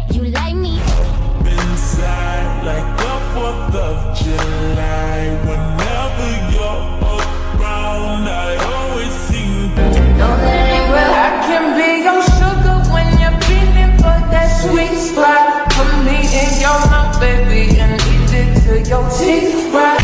You like me inside like the 4th of July. Whenever you're around, I always see you. know that it ain't real. I can be your sugar when you're feeling for that sweet spot. Put me in your mouth, baby, and eat it till your teeth cry.